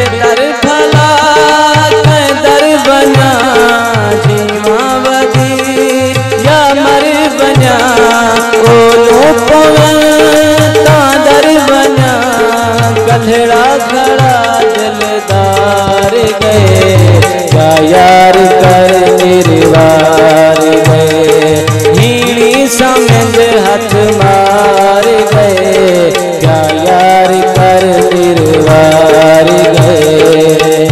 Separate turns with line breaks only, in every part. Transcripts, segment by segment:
बेदर भला दर बना जीवावती या मर बना ओलो पवता दर बना कल्हड़ा खड़ा दिलदार गए क्या यार कर निर्वार गए हीणी समझ हाथ मार गए क्या यार कर निर्वार गए।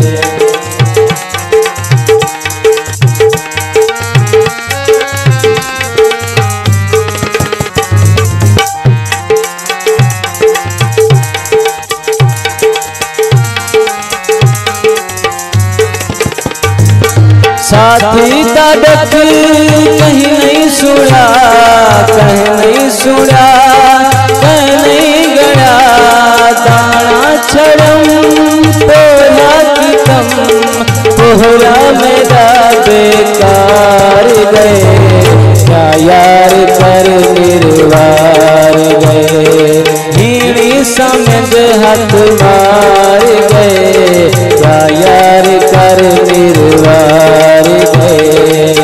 साथी दादक कहीं नहीं सुना कहीं नहीं सुना कहीं नहीं गया दाना छड़म तोला की कम तोहरा मेरा बेकार गए क्या यार कर निर्वार गए हीणी समझ हाथ मार गए क्या यार कर निर्वार गए।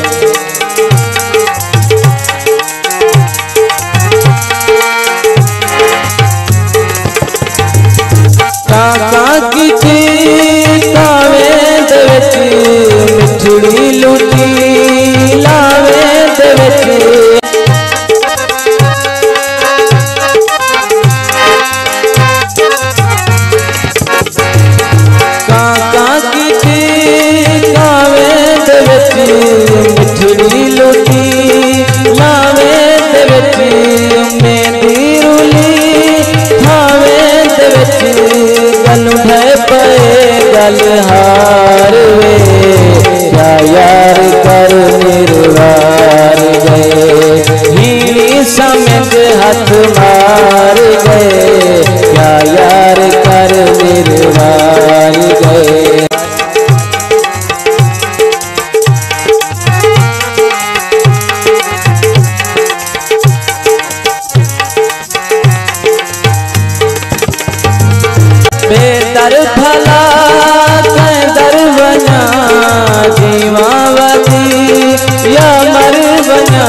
काका की कावे देवच मिठड़ी लुटी लावे देवच मिठड़ी लुटी लावे देवच मेहंदी रुली थावे देवच गल उठे पे गल हार वे क्या यार कर निर्वार गए हीणी समझ हाथ मार गए क्या यार कर निर्वार गए। बेदर भला दर बना जीवावती या मर बना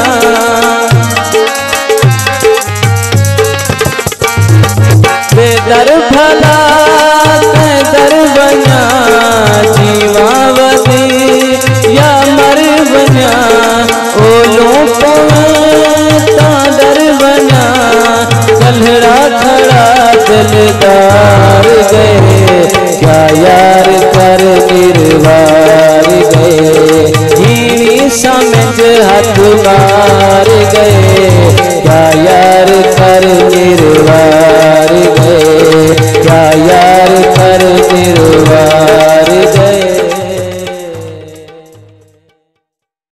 बेदर भला दर बना जीवावती या मर बना ओलो पवता दर बना कल्हड़ा खड़ा दिलदार गए क्या यार कर निर्वार गए हीणी समझ हाथ मार गए क्या यार कर निर्वार गए क्या यार कर निर्वार।